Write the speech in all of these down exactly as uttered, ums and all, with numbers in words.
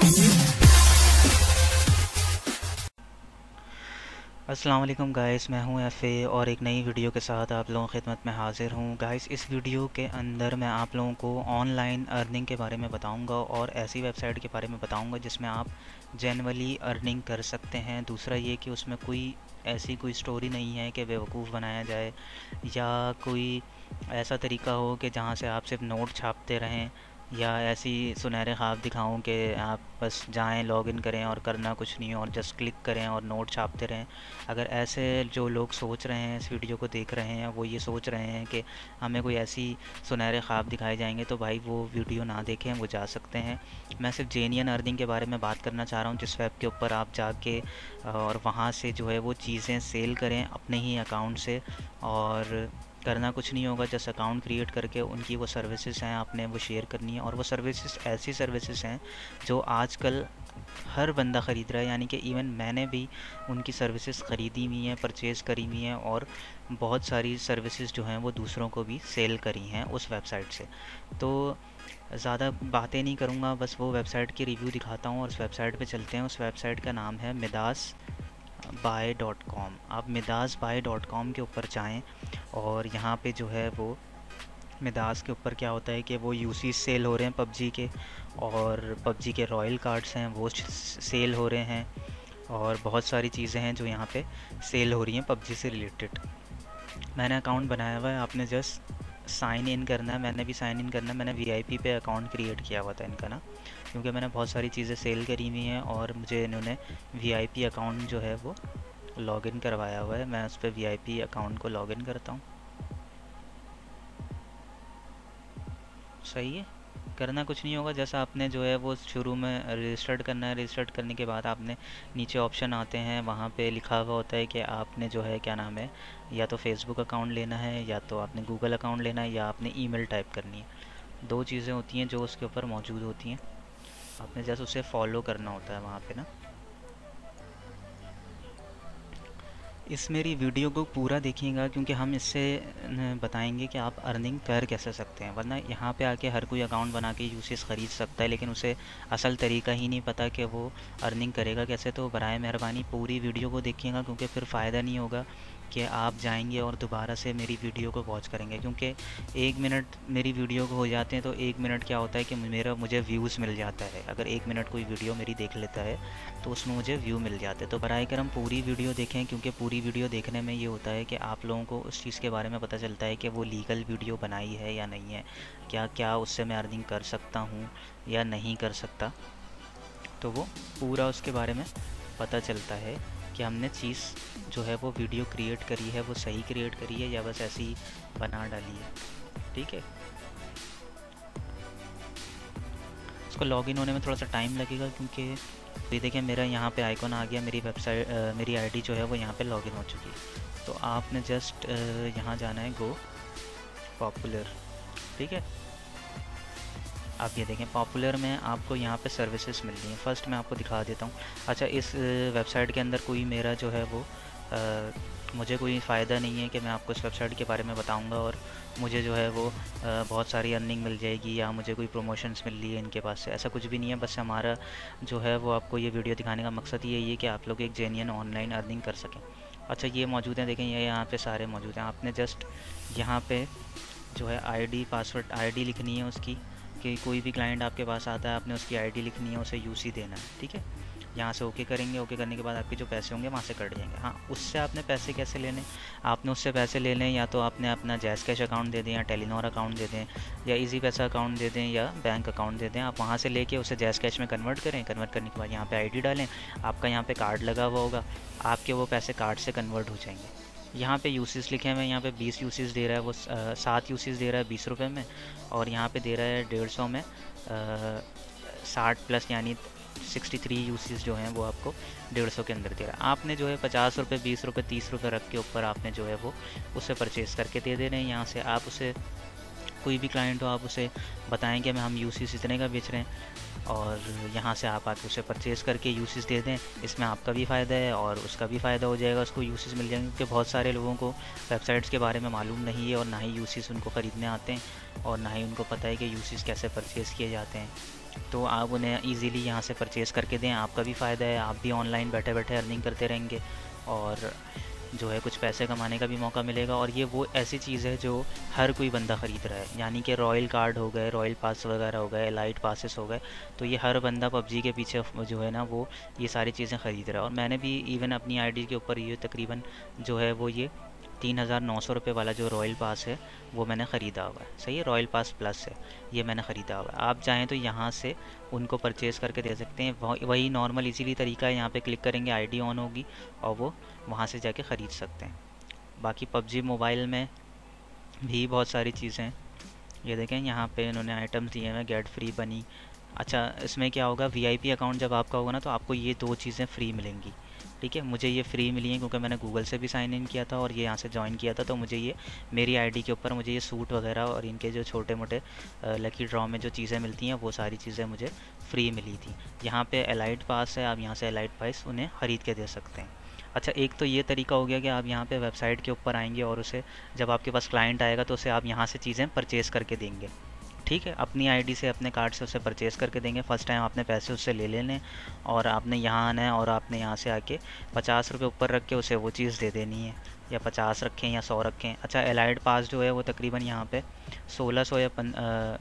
अस्सलाम वालेकुम गाइस, मैं हूं एफ़ ए और एक नई वीडियो के साथ आप लोगों की खिदमत में हाज़िर हूं। गाइस, इस वीडियो के अंदर मैं आप लोगों को ऑनलाइन अर्निंग के बारे में बताऊंगा और ऐसी वेबसाइट के बारे में बताऊंगा जिसमें आप जनरली अर्निंग कर सकते हैं। दूसरा ये कि उसमें कोई ऐसी कोई स्टोरी नहीं है कि बेवकूफ़ बनाया जाए या कोई ऐसा तरीका हो कि जहां से आप सिर्फ नोट छापते रहें या ऐसी सुनहरे ख्वाब दिखाऊं कि आप बस जाएं, लॉगिन करें और करना कुछ नहीं और जस्ट क्लिक करें और नोट छापते रहें। अगर ऐसे जो लोग सोच रहे हैं, इस वीडियो को देख रहे हैं, वो ये सोच रहे हैं कि हमें कोई ऐसी सुनहरे ख्वाब दिखाए जाएंगे, तो भाई वो वीडियो ना देखें, वो जा सकते हैं। मैं सिर्फ जेन्युइन अर्निंग के बारे में बात करना चाह रहा हूँ, जिस वेब के ऊपर आप जाके और वहाँ से जो है वो चीज़ें सेल करें अपने ही अकाउंट से। और करना कुछ नहीं होगा, जस्ट अकाउंट क्रिएट करके उनकी वो सर्विसेज हैं आपने वो शेयर करनी है। और वो सर्विसेज ऐसी सर्विसेज हैं जो आजकल हर बंदा ख़रीद रहा है, यानी कि इवन मैंने भी उनकी सर्विसेज ख़रीदी हुई हैं, परचेज़ करी हुई हैं और बहुत सारी सर्विसेज जो हैं वो दूसरों को भी सेल करी हैं उस वेबसाइट से। तो ज़्यादा बातें नहीं करूँगा, बस वो वेबसाइट की रिव्यू दिखाता हूँ और उस वेबसाइट पे चलते हैं। उस वेबसाइट का नाम है मिदास बाय डॉट कॉम। आप मिदास बाय डॉट कॉम के ऊपर जाएँ और यहाँ पे जो है वो मिदास के ऊपर क्या होता है कि वो यूसी सेल हो रहे हैं पबजी के, और पबजी के रॉयल कार्ड्स हैं वो सेल हो रहे हैं और बहुत सारी चीज़ें हैं जो यहाँ पे सेल हो रही हैं पबजी से रिलेटेड। मैंने अकाउंट बनाया हुआ है, आपने जस्ट साइन इन करना है। मैंने भी साइन इन करना है। मैंने वीआईपी पे अकाउंट क्रिएट किया हुआ था इनका ना, क्योंकि मैंने बहुत सारी चीज़ें सेल करी हुई हैं और मुझे इन्होंने वीआईपी अकाउंट जो है वो लॉगिन करवाया हुआ है। मैं उस पर वीआईपी अकाउंट को लॉगिन करता हूँ। सही है, करना कुछ नहीं होगा, जैसा आपने जो है वो शुरू में रजिस्टर्ड करना है। रजिस्टर्ड करने के बाद आपने नीचे ऑप्शन आते हैं, वहाँ पे लिखा हुआ होता है कि आपने जो है क्या नाम है, या तो फेसबुक अकाउंट लेना है या तो आपने गूगल अकाउंट लेना है या आपने ईमेल टाइप करनी है। दो चीज़ें होती हैं जो उसके ऊपर मौजूद होती हैं, आपने जैसे उसे फॉलो करना होता है वहाँ पे ना। इस मेरी वीडियो को पूरा देखिएगा क्योंकि हम इससे बताएंगे कि आप अर्निंग कर कैसे सकते हैं। वरना यहाँ पे आके हर कोई अकाउंट बना के यूसेस ख़रीद सकता है, लेकिन उसे असल तरीका ही नहीं पता कि वो अर्निंग करेगा कैसे। तो बराए मेहरबानी पूरी वीडियो को देखिएगा, क्योंकि फिर फ़ायदा नहीं होगा कि आप जाएंगे और दोबारा से मेरी वीडियो को वॉच करेंगे। क्योंकि एक मिनट मेरी वीडियो को हो जाते हैं तो एक मिनट क्या होता है कि मेरा मुझे व्यूज़ मिल जाता है। अगर एक मिनट कोई वीडियो मेरी देख लेता है तो उसमें मुझे व्यू मिल जाते हैं। तो बराए करम पूरी वीडियो देखें, क्योंकि पूरी वीडियो देखने में ये होता है कि आप लोगों को उस चीज़ के बारे में पता चलता है कि वो लीगल वीडियो बनाई है या नहीं है, क्या क्या उससे मैं अर्निंग कर सकता हूँ या नहीं कर सकता। तो वो पूरा उसके बारे में पता चलता है कि हमने चीज़ जो है वो वीडियो क्रिएट करी है वो सही क्रिएट करी है या बस ऐसी ही बना डाली है। ठीक है, इसको लॉगिन होने में थोड़ा सा टाइम लगेगा, क्योंकि ये देखिए मेरा यहाँ पे आइकॉन आ गया, मेरी वेबसाइट मेरी आईडी जो है वो यहाँ पे लॉगिन हो चुकी है। तो आपने जस्ट यहाँ जाना है गो पॉपुलर। ठीक है, आप ये देखें पॉपुलर में आपको यहाँ पे सर्विसेज मिल रही हैं। फ़र्स्ट मैं आपको दिखा देता हूँ। अच्छा, इस वेबसाइट के अंदर कोई मेरा जो है वो आ, मुझे कोई फ़ायदा नहीं है कि मैं आपको इस वेबसाइट के बारे में बताऊंगा और मुझे जो है वो आ, बहुत सारी अर्निंग मिल जाएगी या मुझे कोई प्रमोशंस मिल रही है इनके पास से। ऐसा कुछ भी नहीं है। बस हमारा जो है वो आपको ये वीडियो दिखाने का मकसद यही है कि आप लोग एक जेन्युइन ऑनलाइन अर्निंग कर सकें। अच्छा, ये मौजूद हैं, देखें ये यहाँ पर सारे मौजूद हैं। आपने जस्ट यहाँ पर जो है I D password I D लिखनी है उसकी, कि कोई भी क्लाइंट आपके पास आता है आपने उसकी आईडी लिखनी है, उसे यूसी देना है। ठीक है, यहाँ से ओके करेंगे। ओके करने के बाद आपके जो पैसे होंगे वहाँ से कट जाएंगे। हाँ, उससे आपने पैसे कैसे लेने, आपने उससे पैसे ले लें या तो आपने अपना जैज़ कैश अकाउंट दे दें या टेलीनॉर अकाउंट दे दें या इजी पैसा अकाउंट दे दें या बैंक अकाउंट दे दें। आप वहाँ से लेके उसे जैज़ कैश में कन्वर्ट करें। कन्वर्ट करने के बाद यहाँ पर आई डी डालें, आपका यहाँ पर कार्ड लगा हुआ होगा, आपके वो पैसे कार्ड से कन्वर्ट हो जाएंगे। यहाँ पे यूसेस लिखे हुए हैं, यहाँ पे बीस यूसेस दे रहा है वो, सात यूसेस दे रहा है बीस रुपए में, और यहाँ पे दे रहा है डेढ़ सौ में साठ प्लस यानी सिक्सटी थ्री यूसेस जो हैं वो आपको डेढ़ सौ के अंदर दे रहा है। आपने जो है पचास रुपये बीस रुपये तीस रुपये रख के ऊपर आपने जो है वो उसे परचेज़ करके दे दे रहे हैं। यहाँ से आप उसे कोई भी क्लाइंट हो आप उसे बताएंगे मैं हम यूसेस इतने का बेच रहे हैं, और यहाँ से आप आके उसे परचेज़ करके यूसेस दे दें। इसमें आपका भी फ़ायदा है और उसका भी फ़ायदा हो जाएगा, उसको यूसेस मिल जाएंगे। क्योंकि बहुत सारे लोगों को वेबसाइट्स के बारे में मालूम नहीं है और ना ही यूसेस उनको ख़रीदने आते हैं और ना ही उनको पता है कि यूसेस कैसे परचेज़ किए जाते हैं। तो आप उन्हें ईज़िली यहाँ से परचेज़ करके दें, आपका भी फ़ायदा है, आप भी ऑनलाइन बैठे बैठे अर्निंग करते रहेंगे और जो है कुछ पैसे कमाने का भी मौका मिलेगा। और ये वो ऐसी चीज़ है जो हर कोई बंदा ख़रीद रहा है, यानी कि रॉयल कार्ड हो गए, रॉयल पास वगैरह हो गए, एलाइट पासेस हो गए, तो ये हर बंदा पबजी के पीछे जो है ना वो ये सारी चीज़ें ख़रीद रहा है। और मैंने भी इवन अपनी आईडी के ऊपर ये तकरीबन जो है वो ये तीन हज़ार नौ सौ रुपये वाला जो रॉयल पास है वो मैंने ख़रीदा हुआ है। सही है, रॉयल पास प्लस है, ये मैंने ख़रीदा हुआ है। आप चाहें तो यहाँ से उनको परचेज़ करके दे सकते हैं, वही नॉर्मल इजीली तरीका है। यहाँ पे क्लिक करेंगे, आईडी ऑन होगी और वो वहाँ से जाके ख़रीद सकते हैं। बाकी पबजी मोबाइल में भी बहुत सारी चीज़ें हैं, ये देखें यहाँ पे इन्होंने आइटम्स दिए हैं, गेट फ्री बनी। अच्छा, इसमें क्या होगा, वीआईपी अकाउंट जब आपका होगा ना तो आपको ये दो चीज़ें फ्री मिलेंगी। ठीक है, मुझे ये फ्री मिली हैं क्योंकि मैंने गूगल से भी साइन इन किया था और ये यहाँ से ज्वाइन किया था, तो मुझे ये मेरी आईडी के ऊपर मुझे ये सूट वगैरह और इनके जो छोटे मोटे लकी ड्रॉ में जो चीज़ें मिलती हैं वो सारी चीज़ें मुझे फ्री मिली थी। यहाँ पे एलाइट पास है, आप यहाँ से एलाइट पास उन्हें ख़रीद के दे सकते हैं। अच्छा, एक तो ये तरीका हो गया कि आप यहाँ पे वेबसाइट के ऊपर आएंगे और उसे जब आपके पास क्लाइंट आएगा तो उसे आप यहाँ से चीज़ें परचेज़ करके देंगे। ठीक है, अपनी आईडी से अपने कार्ड से उसे परचेज़ करके देंगे। फ़र्स्ट टाइम आपने पैसे उससे ले लेने और आपने यहाँ आना है और आपने यहाँ से आके पचास रुपये ऊपर रख के उसे वो चीज़ दे देनी है, या पचास रखें या सौ रखें। अच्छा, एलाइड पास जो है वो तकरीबन यहाँ पे सोलह सौ या पन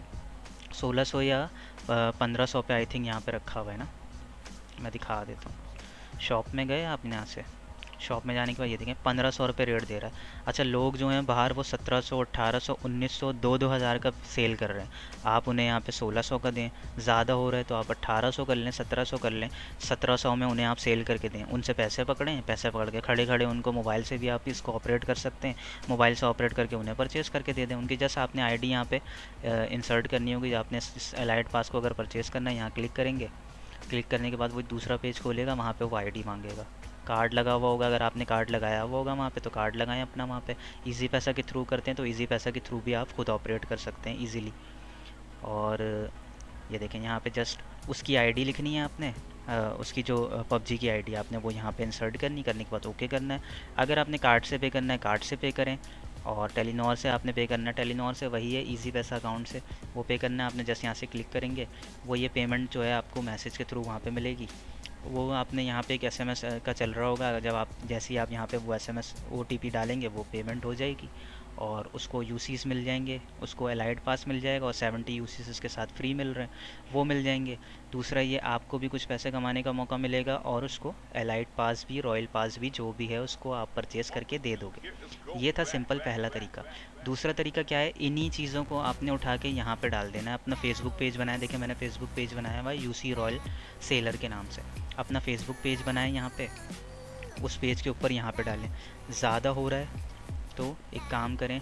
सोलह सौ या पंद्रह सौ पे आई थिंक यहाँ पे रखा हुआ है ना, मैं दिखा देता हूँ। शॉप में गए आप, यहाँ से शॉप में जाने के बाद ये देखें पंद्रह सौ रुपये रेट दे रहा है। अच्छा, लोग जो हैं बाहर वो सत्रह सौ, अट्ठारह सौ, उन्नीस सौ, दो दो हज़ार का सेल कर रहे हैं, आप उन्हें यहाँ पे सोलह सौ का दें। ज़्यादा हो रहा है तो आप अट्ठारह सौ कर लें, सत्रह सौ कर लें, सत्रह सौ में उन्हें आप सेल करके दें। उनसे पैसे पकड़ें, पैसे पकड़ के खड़े खड़े उनको मोबाइल से भी आप इसको ऑपरेट कर सकते हैं, मोबाइल से ऑपरेट करके उन्हें परचेज़ करके दे दें। उनकी जैसे आपने आई डी यहाँ पर इंसर्ट करनी होगी, आपने एलाइट पास को अगर परचेज़ करना है यहाँ क्लिक करेंगे, क्लिक करने के बाद वो दूसरा पेज खोलेगा, वहाँ पे वो आईडी मांगेगा। कार्ड लगा हुआ होगा, अगर आपने कार्ड लगाया हुआ होगा वहाँ पे तो कार्ड लगाएं अपना वहाँ पे। इजी पैसा के थ्रू करते हैं तो इजी पैसा के थ्रू भी आप खुद ऑपरेट कर सकते हैं इजीली। और ये देखें यहाँ पे जस्ट उसकी आईडी लिखनी है आपने, आ, उसकी जो पबजी की आईडी आपने वो यहाँ पे इंसर्ट करनी, करने के बाद ओके करना है। अगर आपने कार्ड से पे करना है कार्ड से पे करें, और टेलीनॉर से आपने पे करना है टेलीनॉर से, वही है इजी पैसा अकाउंट से वो पे करना है आपने। जैसे यहाँ से क्लिक करेंगे वो ये पेमेंट जो है आपको मैसेज के थ्रू वहाँ पे मिलेगी। वो आपने यहाँ पे एक एसएमएस का चल रहा होगा, जब आप जैसे ही आप यहाँ पे वो एसएमएस ओटीपी डालेंगे वो पेमेंट हो जाएगी और उसको यूसीस मिल जाएंगे, उसको एलाइट पास मिल जाएगा और सेवेंटी यूसीस इसके साथ फ्री मिल रहे हैं वो मिल जाएंगे। दूसरा ये आपको भी कुछ पैसे कमाने का मौका मिलेगा और उसको एलाइट पास भी, रॉयल पास भी जो भी है उसको आप परचेज़ करके दे दोगे। ये था सिंपल पहला तरीका। दूसरा तरीका क्या है, इन्हीं चीज़ों को आपने उठा के यहाँ पे डाल देना है। अपना फेसबुक पेज बनाया, देखिए मैंने फेसबुक पेज बनाया हुआ है यूसी रॉयल सेलर के नाम से। अपना फेसबुक पेज बनाएं यहाँ पे, उस पेज के ऊपर यहाँ पे डालें। ज़्यादा हो रहा है तो एक काम करें,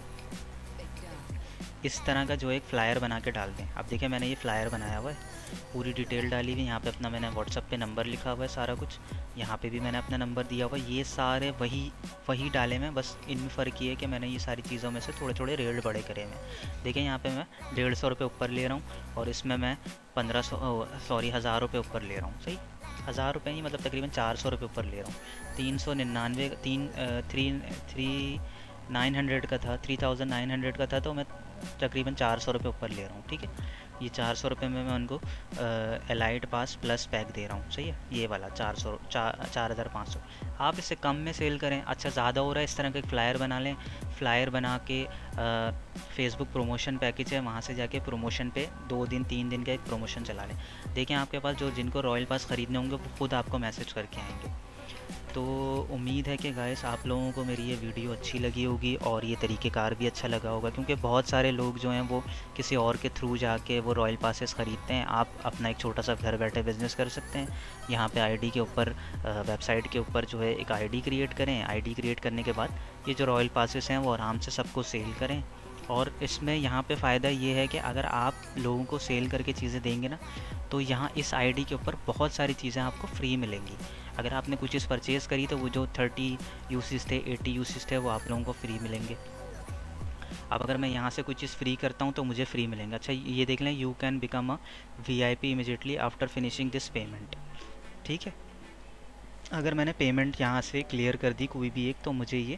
इस तरह का जो एक फ़्लायर बना के डाल दें। अब देखिए मैंने ये फ़्लायर बनाया हुआ है, पूरी डिटेल डाली हुई, यहाँ पे अपना मैंने व्हाट्सअप पे नंबर लिखा हुआ है सारा कुछ, यहाँ पे भी मैंने अपना नंबर दिया हुआ है। ये सारे वही वही डाले में, बस इनमें फ़र्क ये है कि मैंने ये सारी चीज़ों में से थोड़े थोड़े रेट बड़े करे हैं। देखिए यहाँ पे मैं डेढ़ सौ रुपये ऊपर ले रहा हूँ और इसमें मैं पंद्रह सौ सॉरी हज़ार रुपये ऊपर ले रहा हूँ। सही, हज़ार रुपये ही मतलब तकरीबन चार सौ रुपये ऊपर ले रहा हूँ। तीन सौ निन्यानवे तीन थ्री थ्री नाइन हंड्रेड का था, थ्री थाउजेंड नाइन हंड्रेड का था, तो मैं तकरीबन चार सौ रुपये ऊपर ले रहा हूँ। ठीक है, ये चार सौ रुपये में मैं उनको एलाइट पास प्लस पैक दे रहा हूँ। सही है, ये वाला चार सौ चार चार हज़ार पाँच सौ। आप इससे कम में सेल करें। अच्छा, ज़्यादा हो रहा है, इस तरह का एक फ़्लायर बना लें। फ़्लायर बना के फेसबुक प्रमोशन पैकेज है, वहाँ से जाके प्रमोशन पे दो दिन तीन दिन का एक प्रमोशन चला लें। देखें आपके पास जो जिनको रॉयल पास ख़रीदने होंगे वो खुद आपको मैसेज करके आएंगे। तो उम्मीद है कि गाइस आप लोगों को मेरी ये वीडियो अच्छी लगी होगी और ये तरीक़ेकार भी अच्छा लगा होगा, क्योंकि बहुत सारे लोग जो हैं वो किसी और के थ्रू जाके वो रॉयल पासेस ख़रीदते हैं। आप अपना एक छोटा सा घर बैठे बिज़नेस कर सकते हैं। यहाँ पे आईडी के ऊपर, वेबसाइट के ऊपर जो है एक आईडी क्रिएट करें। आईडी क्रिएट करने के बाद ये जो रॉयल पासेस हैं वो आराम से सबको सेल करें। और इसमें यहाँ पे फ़ायदा ये है कि अगर आप लोगों को सेल करके चीज़ें देंगे ना, तो यहाँ इस आईडी के ऊपर बहुत सारी चीज़ें आपको फ्री मिलेंगी। अगर आपने कुछ चीज़ परचेज़ करी तो वो जो थर्टी यूसेस थे, एटी यूसेस थे, वो आप लोगों को फ्री मिलेंगे। अब अगर मैं यहाँ से कुछ चीज़ फ्री करता हूँ तो मुझे फ्री मिलेंगे। अच्छा, ये देख लें, you can become a V I P immediately after finishing this payment. ठीक है, अगर मैंने पेमेंट यहाँ से क्लियर कर दी कोई भी एक, तो मुझे ये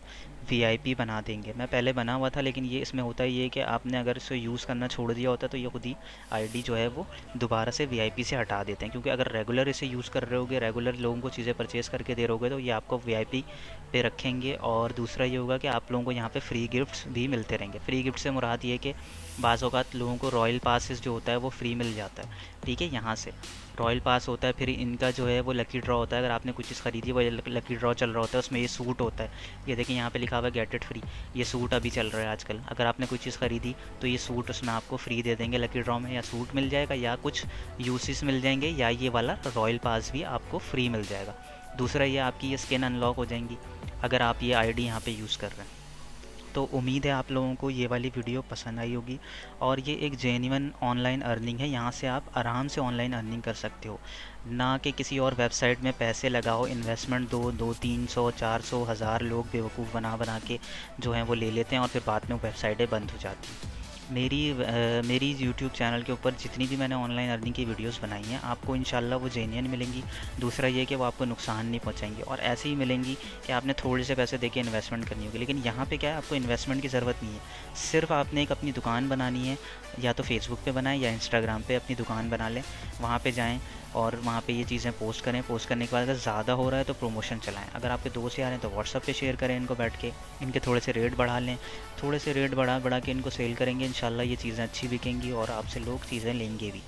वीआईपी बना देंगे। मैं पहले बना हुआ था, लेकिन ये इसमें होता ही है कि आपने अगर इसे यूज़ करना छोड़ दिया होता तो ये खुद ही आईडी जो है वो दोबारा से वीआईपी से हटा देते हैं। क्योंकि अगर रेगुलर इसे यूज़ कर रहे होगे, रेगुलर लोगों को चीज़ें परचेज़ करके दे रहोगे, तो ये आपको वीआईपी पे रखेंगे। और दूसरा ये होगा कि आप लोगों को यहाँ पे फ्री गिफ्ट्स भी मिलते रहेंगे। फ्री गिफ्ट से मुराद ये कि बाज़ औक़ात लोगों को रॉयल पासेस जो होता है वो फ्री मिल जाता है, ठीक है। यहाँ से रॉयल पास होता है, फिर इनका जो है वो लकी ड्रॉ होता है। अगर आपने कुछ चीज़ खरीदी, वो लकी ड्रॉ चल रहा होता है, उसमें ये सूट होता है। ये देखिए यहाँ पे लिखा हुआ है गेट इट फ्री, ये सूट अभी चल रहा है आजकल। अगर आपने कोई चीज़ खरीदी तो ये सूट उसमें आपको फ्री दे देंगे लकी ड्रॉ में। या सूट मिल जाएगा, या कुछ यूसीस मिल जाएंगे, या ये वाला रॉयल पास भी आपको फ्री मिल जाएगा। दूसरा ये आपकी ये स्किन अनलॉक हो जाएंगी अगर आप ये आईडी यहाँ पे यूज़ कर रहे हैं। तो उम्मीद है आप लोगों को ये वाली वीडियो पसंद आई होगी। और ये एक जेन्युइन ऑनलाइन अर्निंग है, यहाँ से आप आराम से ऑनलाइन अर्निंग कर सकते हो, ना कि किसी और वेबसाइट में पैसे लगाओ, इन्वेस्टमेंट दो दो तीन सौ चार सौ हज़ार लोग बेवकूफ़ बना बना के जो हैं वो ले लेते हैं, और फिर बाद में वो वेबसाइटें बंद हो जाती हैं। मेरी आ, मेरी यूट्यूब चैनल के ऊपर जितनी भी मैंने ऑनलाइन अर्निंग की वीडियोस बनाई हैं, आपको इंशाल्लाह वो जेन्युइन मिलेंगी। दूसरा ये कि वो आपको नुकसान नहीं पहुंचाएंगी, और ऐसे ही मिलेंगी कि आपने थोड़े से पैसे देके इन्वेस्टमेंट करनी होगी। लेकिन यहाँ पे क्या है, आपको इन्वेस्टमेंट की ज़रूरत नहीं है। सिर्फ आपने एक अपनी दुकान बनानी है, या तो फेसबुक पे बनाएं या इंस्टाग्राम पे अपनी दुकान बना लें। वहाँ पे जाएँ और वहाँ पे ये चीज़ें पोस्ट करें। पोस्ट करने के बाद अगर ज़्यादा हो रहा है तो प्रमोशन चलाएं। अगर आपके दोस्त यार हैं तो व्हाट्सअप पे शेयर करें इनको, बैठ के इनके थोड़े से रेट बढ़ा लें। थोड़े से रेट बढ़ा बढ़ा के इनको सेल करेंगे, इंशाल्लाह ये चीज़ें अच्छी बिकेंगी और आपसे लोग चीज़ें लेंगे भी।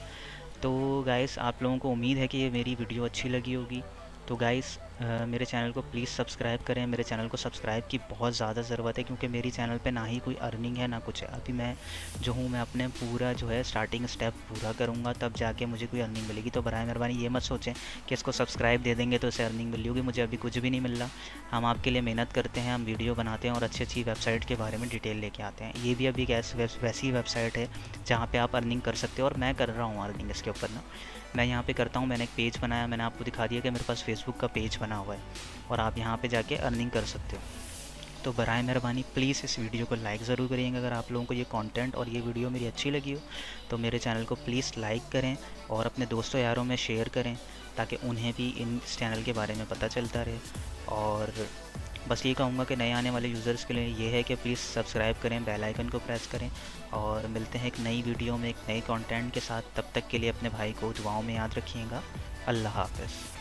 तो गाइस, आप लोगों को उम्मीद है कि ये मेरी वीडियो अच्छी लगी होगी। तो गाइस, मेरे चैनल को प्लीज़ सब्सक्राइब करें। मेरे चैनल को सब्सक्राइब की बहुत ज़्यादा ज़रूरत है, क्योंकि मेरी चैनल पे ना ही कोई अर्निंग है ना कुछ है। अभी मैं जो हूँ, मैं अपने पूरा जो है स्टार्टिंग स्टेप पूरा करूँगा, तब जाके मुझे कोई अर्निंग मिलेगी। तो बराए मेहरबानी ये मत सोचें कि इसको सब्सक्राइब दे देंगे तो इसे अर्निंग मिली होगी। मुझे अभी कुछ भी नहीं मिल रहा। हम आपके लिए मेहनत करते हैं, हम वीडियो बनाते हैं और अच्छी अच्छी वेबसाइट के बारे में डिटेल लेके आते हैं। ये भी अभी एक वैसी वेबसाइट है जहाँ पर आप अर्निंग कर सकते हो, और मैं कर रहा हूँ अर्निंग इसके ऊपर ना। मैं यहाँ पे करता हूँ, मैंने एक पेज बनाया, मैंने आपको दिखा दिया कि मेरे पास फेसबुक का पेज बना हुआ है, और आप यहाँ पे जाके अर्निंग कर सकते हो। तो बराए मेहरबानी प्लीज़ इस वीडियो को लाइक ज़रूर करिएगा। अगर आप लोगों को ये कंटेंट और ये वीडियो मेरी अच्छी लगी हो तो मेरे चैनल को प्लीज़ लाइक करें और अपने दोस्तों यारों में शेयर करें, ताकि उन्हें भी इन इस चैनल के बारे में पता चलता रहे। और बस ये कहूँगा कि नए आने वाले यूज़र्स के लिए ये है कि प्लीज़ सब्सक्राइब करें, बेल आइकन को प्रेस करें, और मिलते हैं एक नई वीडियो में एक नए कंटेंट के साथ। तब तक के लिए अपने भाई को दुआओं में याद रखिएगा। अल्लाह हाफ़िज़।